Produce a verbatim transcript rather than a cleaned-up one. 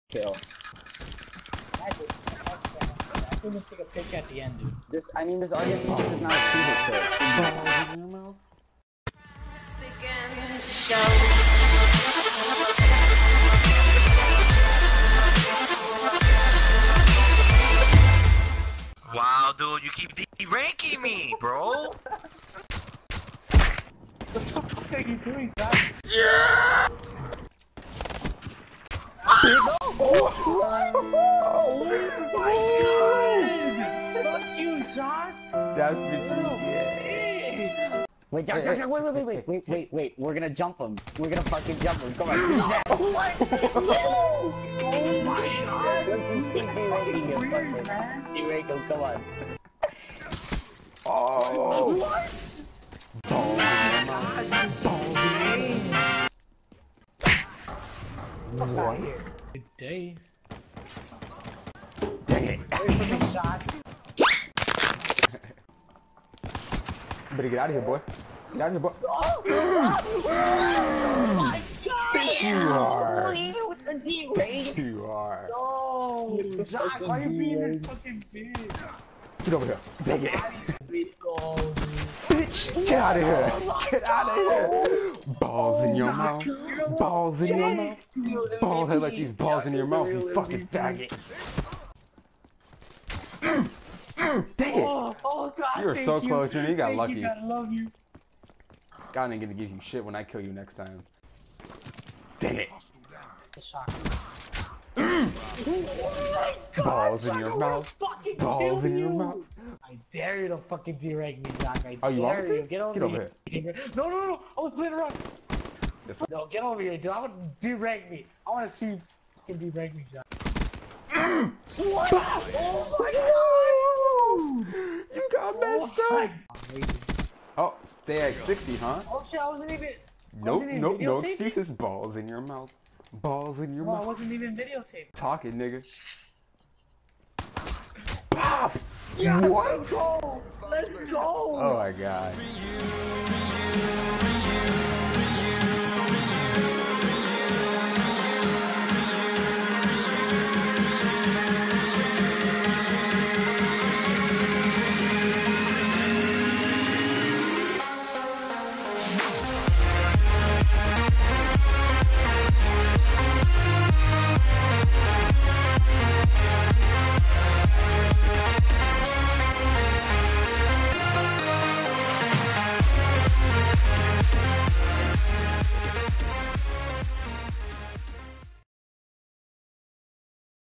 kill. I couldn't take a picture at the end, dude. This, I mean, this audience is not a Cuba kill. Balls in your mouth. Let's begin to show. Wow, dude, you keep de-ranking me, bro. What the fuck are you doing, Josh? Yeah. Oh, oh my god! Fuck you, Josh! That's what you get. Wait, Josh, Josh, wait, wait, wait, wait, wait, wait, wait. We're gonna jump him. We're gonna fucking jump him. Come on, do that. Oh my god! Let's just keep de-ranking him. Weird, man. De-rank him, come on. Oh. What? Balls in your mouth. Balls in your mouth. What? Good day. Dang it. Wait for me, Josh. You better get out of here, boy. Get out of here, boy. Oh, oh my god! You are. With the de-rank. You are. No! Josh, why are you being this fucking bitch? Get over here. Dang it. Let's go, Bitch, get out of here. Get out of here. Balls in your mouth. Balls in your mouth. Balls head like these balls in your mouth, you fucking faggot. Mm, mm, dang it. Oh, oh god, You were thank so you. close, you got Thank lucky. You, God, I love you. God ain't gonna give you shit when I kill you next time. Dang it. Balls in your mouth. Balls in your mouth. I dare you to fucking de-rank me, Doc. I Oh, you want dare me you. to? Get over Get over here. No, no, no. I was playing around. Yes. No, get over here, dude. I want to de-rank me. I want to see you fucking de-rank me, John. What? Oh my god! You got messed Oh, up. Oh, stay at sixty, huh? oh shit, I wasn't even... Nope, wasn't even nope, no videotaping? excuses. Balls in your mouth. Balls in your No, I mouth. wasn't even videotaping. Talking, nigga. Pop! Yeah, What? Let's go! Let's go! Oh my god.